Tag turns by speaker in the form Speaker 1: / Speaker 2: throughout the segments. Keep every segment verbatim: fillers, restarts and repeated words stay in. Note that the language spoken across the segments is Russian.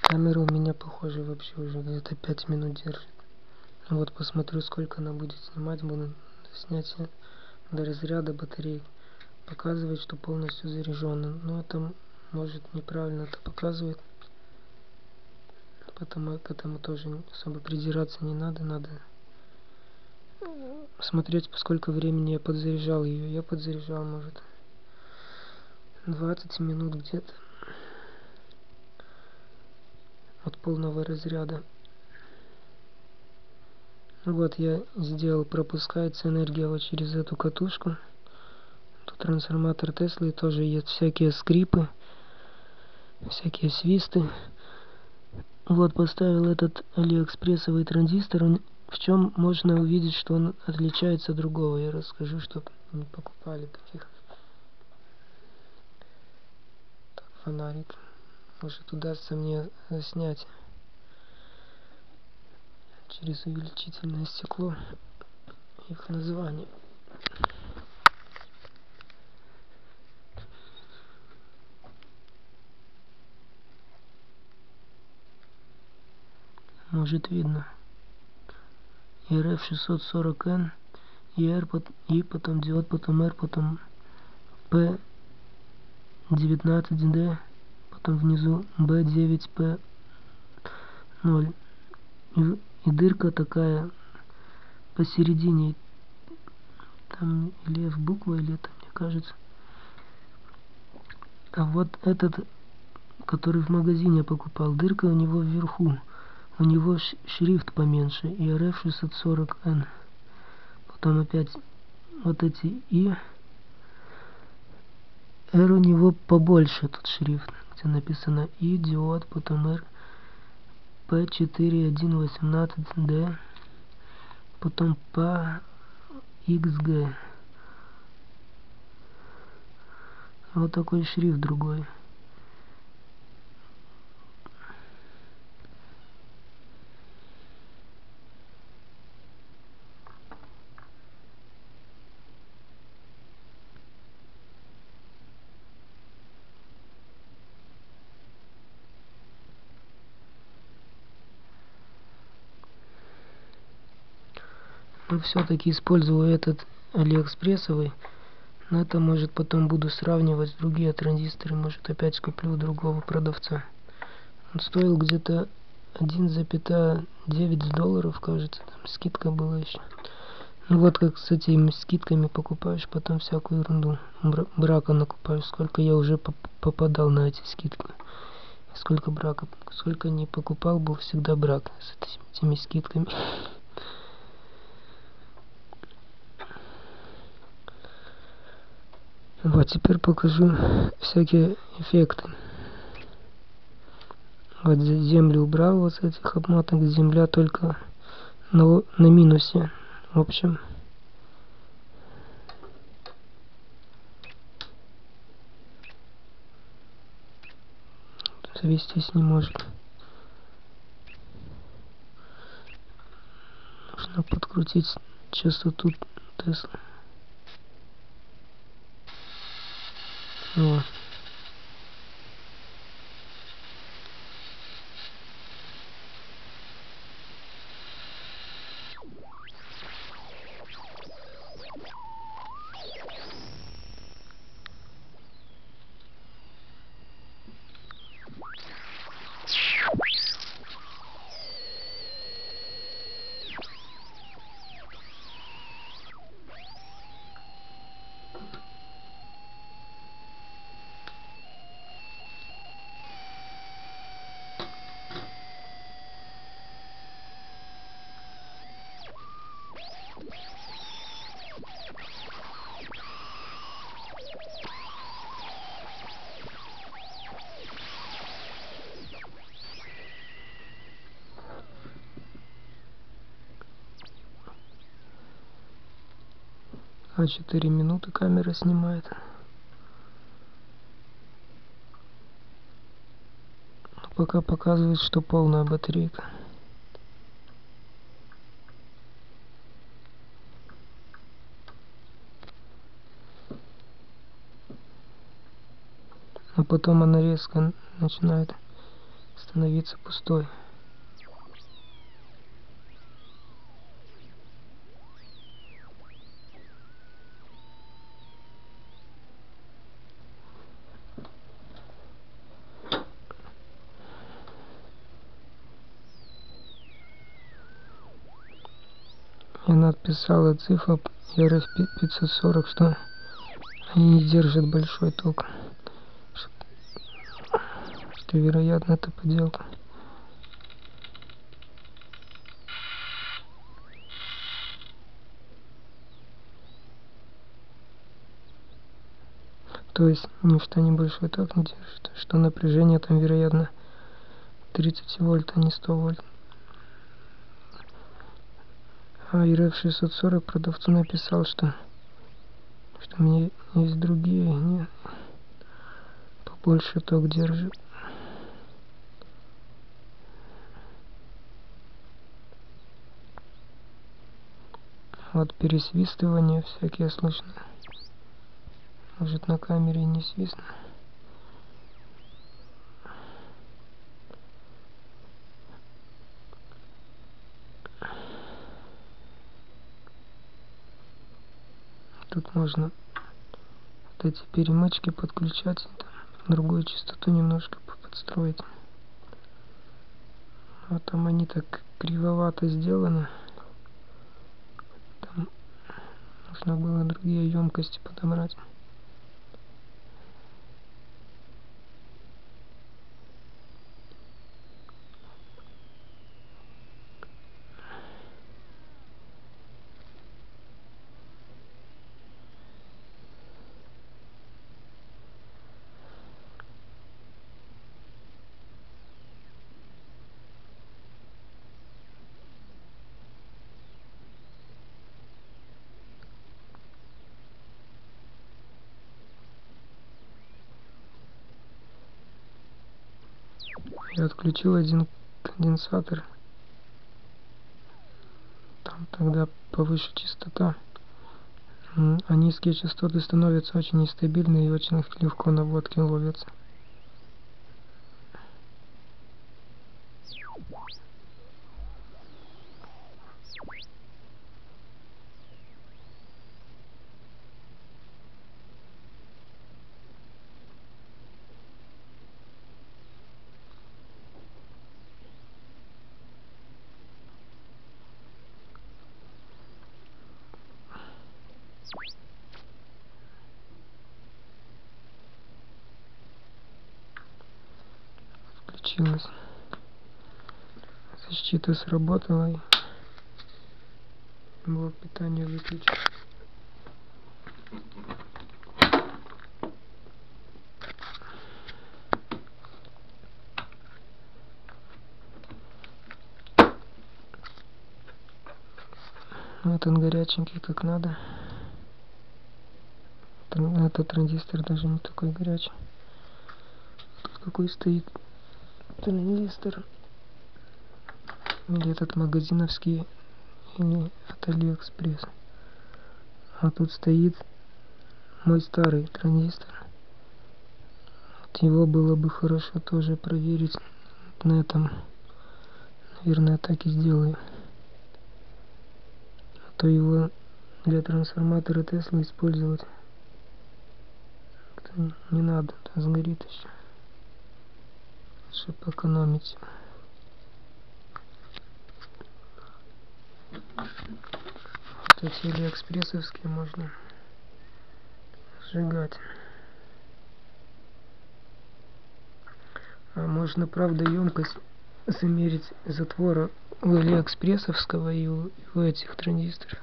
Speaker 1: Камера у меня, похоже, вообще уже где-то пять минут держит. Вот посмотрю, сколько она будет снимать. Буду снятие до разряда батареи. Показывает, что полностью заряжена. Но это может неправильно это показывает. Потому к этому тоже особо придираться не надо. Надо смотреть, по сколько времени я подзаряжал ее. Я подзаряжал, может, двадцать минут где-то. От полного разряда. Вот я сделал, пропускается энергия вот через эту катушку. Тут трансформатор Теслы, тоже есть всякие скрипы, всякие свисты. Вот поставил этот алиэкспрессовый транзистор. Он, в чем можно увидеть, что он отличается от другого. Я расскажу, чтобы не покупали таких. Так, фонарик. Может, удастся мне снять через увеличительное стекло их название. Может, видно. и эр эф шестьсот сорок эн, и R, и потом диод, потом R, потом пи девятнадцать ди, потом внизу би девять пи ноль. И, и дырка такая посередине. Там или F буква, или это, мне кажется. А вот этот, который в магазине покупал, дырка у него вверху. У него шрифт поменьше, и эр эф шестьсот сорок эн. Потом опять вот эти И. R у него побольше тут шрифт, где написано И, диод, потом R, пи четыре один восемнадцать ди, потом пи икс джи. Вот такой шрифт другой. Но все-таки использую этот алиэкспрессовый. Но это, может, потом буду сравнивать другие транзисторы. Может, опять куплю другого продавца. Он стоил где-то один целых девять долларов, кажется. Там скидка была еще. Ну вот как с этими скидками покупаешь потом всякую ерунду. Брака накупаешь. Сколько я уже попадал на эти скидки. Сколько брака. Сколько не покупал, был всегда брак с этими скидками. Вот теперь покажу всякие эффекты. Вот землю убрал вот с этих обмоток. Земля только на, на минусе. В общем. Завестись не может. Нужно подкрутить частоту Теслы. Вот. А четыре минуты камера снимает. Но пока показывает, что полная батарейка. А потом она резко начинает становиться становиться пустой. И она отписала цифра эр эф пятьсот сорок, что они не держат большой ток. Что, вероятно, это подделка. То есть ничто небольшой ток не держит, что напряжение там, вероятно, тридцать вольт, а не сто вольт. А эр эф шестьсот сорок продавцу написал, что что у меня есть другие, не, побольше ток держит. Вот пересвистывание всякие слышно. Может, на камере не свистно. Тут можно вот эти перемычки подключать, там, другую частоту немножко подстроить. А там они так кривовато сделаны. Там нужно было другие емкости подобрать. Я отключил один конденсатор. Там тогда повыше частота. А низкие частоты становятся очень нестабильны и очень легко наводки ловятся. Включилась. Защита сработала и блок питания выключен. Вот он горяченький, как надо. Этот транзистор даже не такой горячий. Тут какой стоит транзистор. Или этот магазиновский, или от Алиэкспресс. А тут стоит мой старый транзистор. Вот его было бы хорошо тоже проверить на этом. Наверное, так и сделаю. А то его для трансформатора Тесла использовать не надо, то сгорит еще. Чтобы экономить. Вот эти алиэкспрессовские можно сжигать. А можно, правда, емкость замерить затвора у алиэкспрессовского и у, и у этих транзисторов.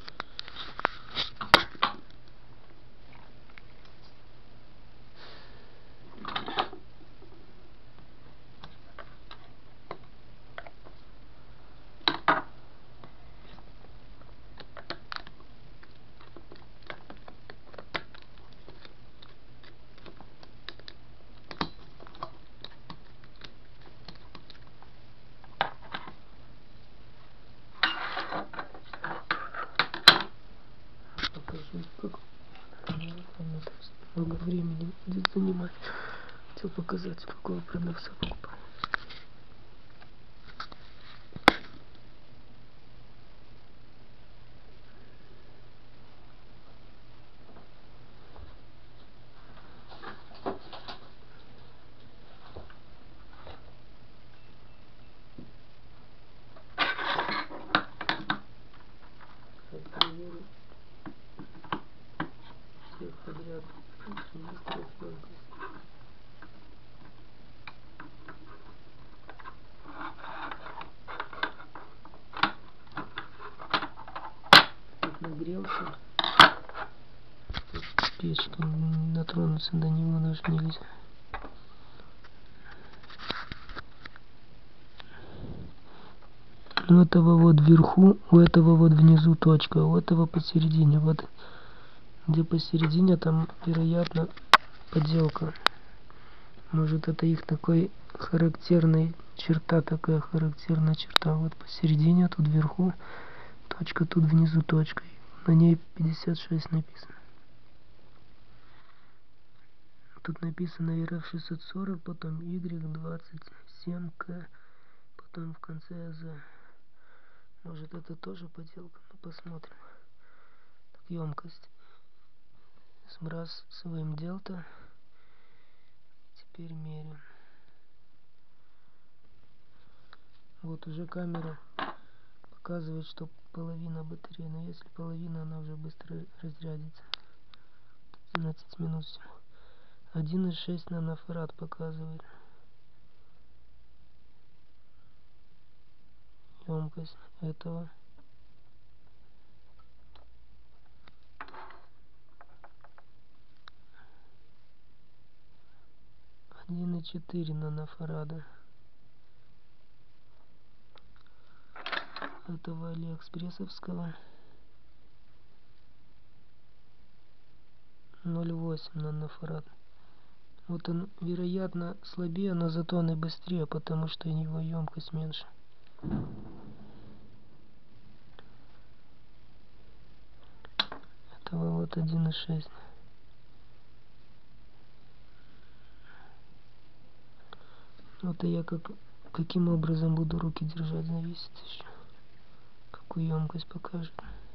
Speaker 1: Как много времени будет занимать. Хотел показать, какого продавца покупал. транзистор. Печка, дотронуться до него даже нельзя. У этого вот вверху, у этого вот внизу точка, у этого посередине. Вот где посередине, там вероятно поделка. Может, это их такой характерный черта, такая характерная черта. Вот посередине, тут вверху точка, тут внизу точка. На ней пятьдесят шесть написано. Тут написано эр эф шестьсот сорок, потом Y двадцать семь К, потом в конце АЗ. Может, это тоже поделка? Ну, посмотрим. Так, емкость. Сбрасываем дельта. Теперь меряем. Вот уже камера показывает, что половина батареи. Но если половина, она уже быстро разрядится. одиннадцать минут всего. один и шесть нанофарад показывает. Емкость этого. один и четыре нанофарада. Этого алиэкспрессовского. ноль восемь нанофарад. Вот он, вероятно, слабее, но зато он и быстрее, потому что у него емкость меньше. Этого вот один и шесть. Вот и я как, каким образом буду руки держать, зависит еще. Какую емкость покажет.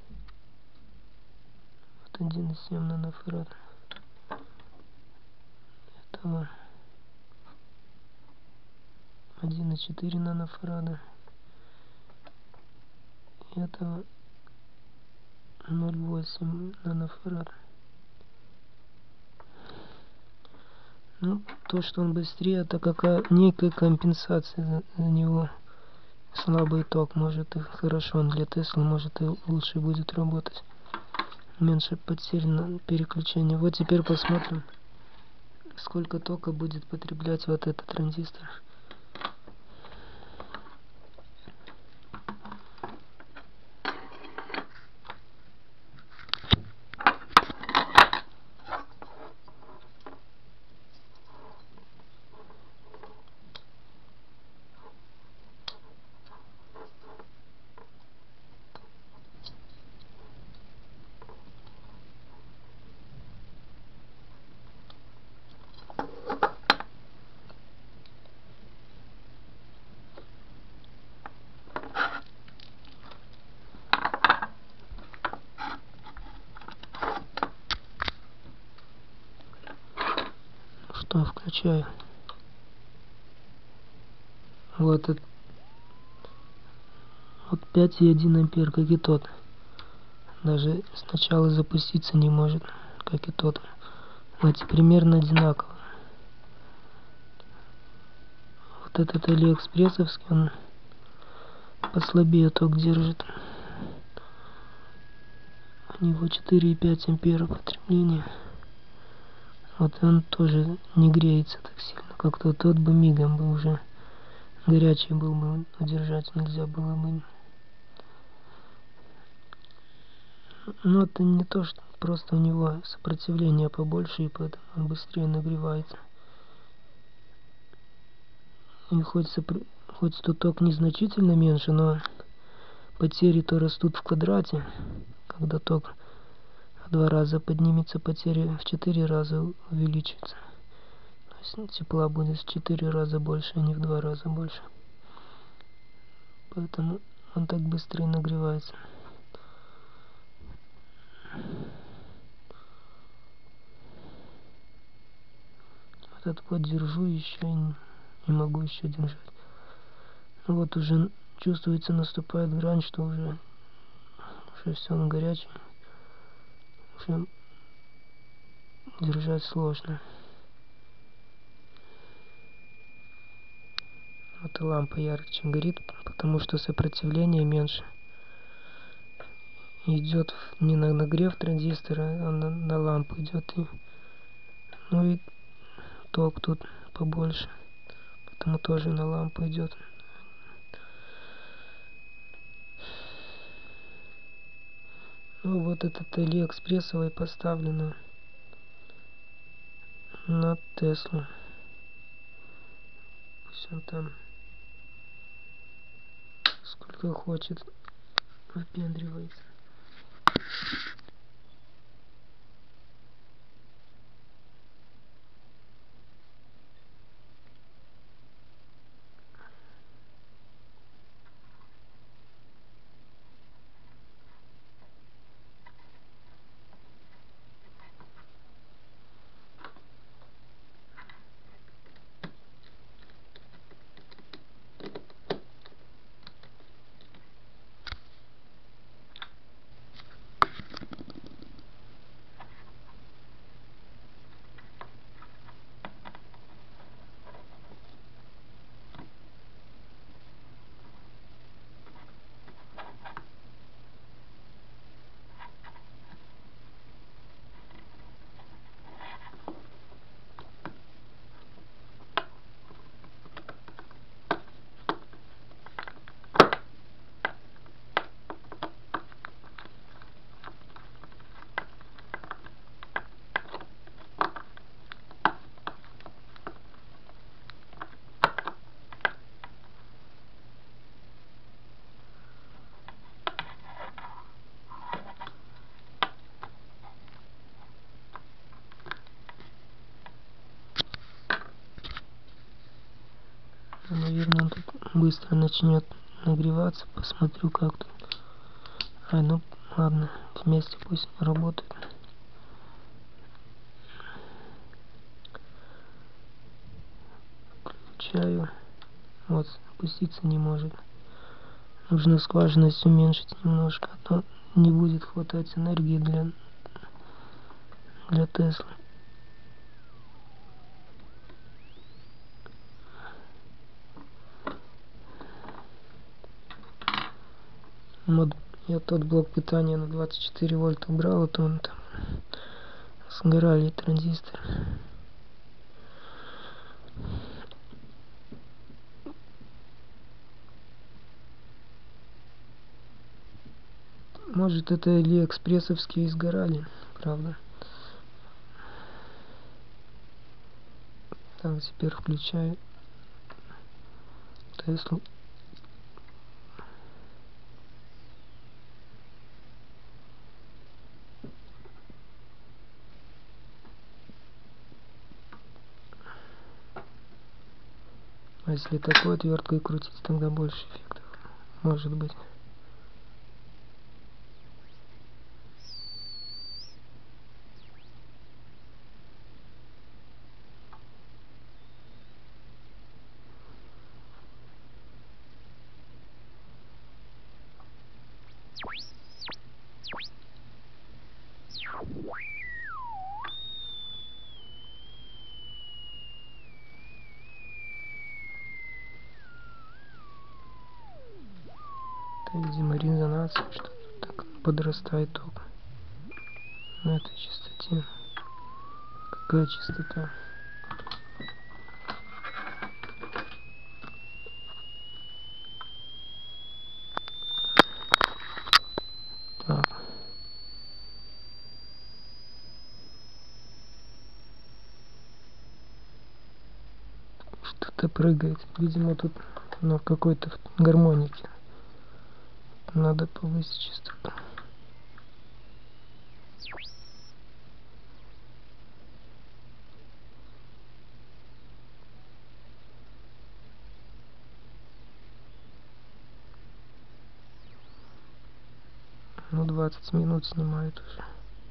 Speaker 1: Вот один и семь нанофарад. Этого один и четыре нанофарада. И этого ноль восемь нанофарад. Ну, то, что он быстрее, это какая некая компенсация за, за него. Слабый ток, может и хорошо, он для Теслы, может и лучше будет работать. Меньше потерь на переключение. Вот теперь посмотрим, сколько тока будет потреблять вот этот транзистор. Что, включаю. Вот это. Вот пять и один ампер, как и тот. Даже сначала запуститься не может, как и тот. Эти примерно одинаково. Вот этот алиэкспрессовский, он послабее ток держит. У него четыре и пять ампера потребления. Вот он тоже не греется так сильно, как тот. Тот бы мигом бы уже горячий был бы, удержать нельзя было бы. Но это не то, что просто у него сопротивление побольше, и поэтому он быстрее нагревается. И хоть, сопр... хоть что ток незначительно меньше, но потери-то растут в квадрате. Когда ток в два раза поднимется, потери в четыре раза увеличатся. То есть тепла будет в четыре раза больше, а не в два раза больше. Поэтому он так быстрее нагревается. Этот вот держу еще и не могу еще держать. Вот уже чувствуется, наступает грань, что уже, уже все он горячий. Уже держать сложно. Вот и лампа ярче горит, потому что сопротивление меньше. идет не на нагрев транзистора, а на, на лампу идет. И, ну и ток тут побольше, поэтому тоже на лампу идет. Ну вот этот алиэкспрессовый поставлено на Теслу. Пусть он там сколько хочет выпендривается. Наверное, он тут быстро начнет нагреваться. Посмотрю, как тут. А, ну ладно, вместе пусть работает. Включаю. Вот, опуститься не может. Нужно скважинность уменьшить немножко, а то не будет хватать энергии для, для Теслы. Вот я тот блок питания на двадцать четыре вольта убрал, а то он там сгорали транзисторы. Может, это алиэкспрессовские сгорали, правда. Так, теперь включаю Теслу. А если такой отверткой крутить, тогда больше эффектов может быть. Это, видимо, резонация, что так подрастает ток на этой частоте. Какая частота? Так. Что-то прыгает. Видимо, тут на какой-то гармонике. Надо повысить частоту. Ну, двадцать минут снимает уже.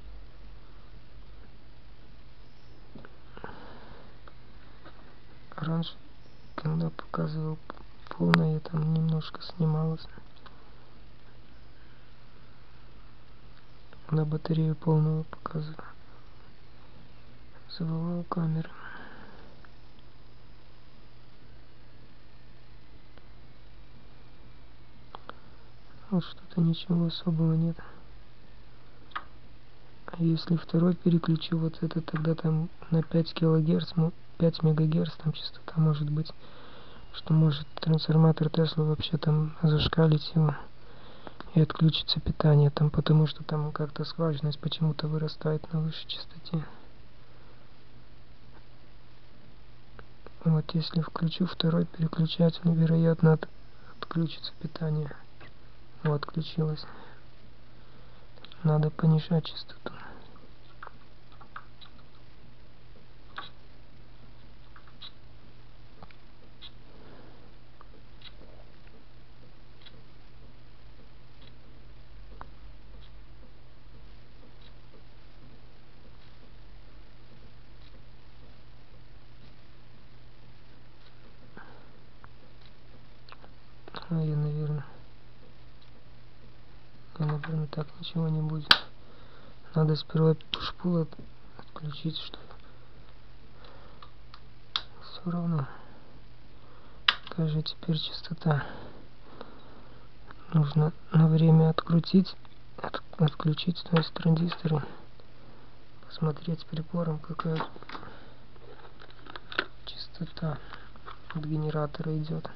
Speaker 1: Раньше, когда показывал полное, там немножко снималось. На батарею полную показывал. Завывал камеру. Вот что-то ничего особого нет. Если второй переключу вот это, тогда там на пять килогерц, пять мегагерц там частота может быть, что может трансформатор Тесла вообще там зашкалить его и отключится питание там, потому что там как-то скважинность почему-то вырастает на высшей частоте. Вот если включу второй переключатель, вероятно от, отключится питание. Вот, отключилось. Надо понижать частоту. А я, наверное, я, наверное, так ничего не будет. Надо сперва пуш-пул от, отключить, чтобы все равно. Какая же теперь частота? Нужно на время открутить, от, отключить, то есть транзисторы, посмотреть прибором, какая частота от генератора идет.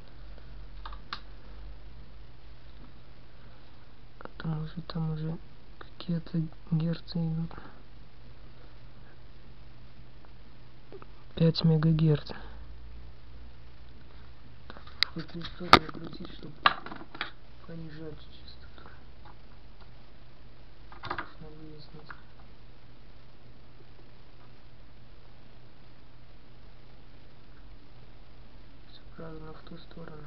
Speaker 1: Там уже, там уже какие-то герцы идут. пять мегагерц. Так, хоть не стоит накрутить, чтобы понижать частоту. Нужно выяснить. Все правильно, в ту сторону.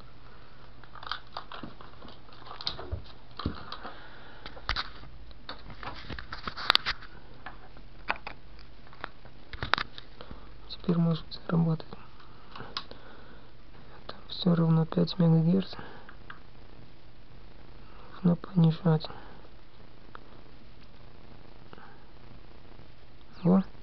Speaker 1: Теперь может заработать. Там все равно пять мегагерц. Нужно понижать. Во.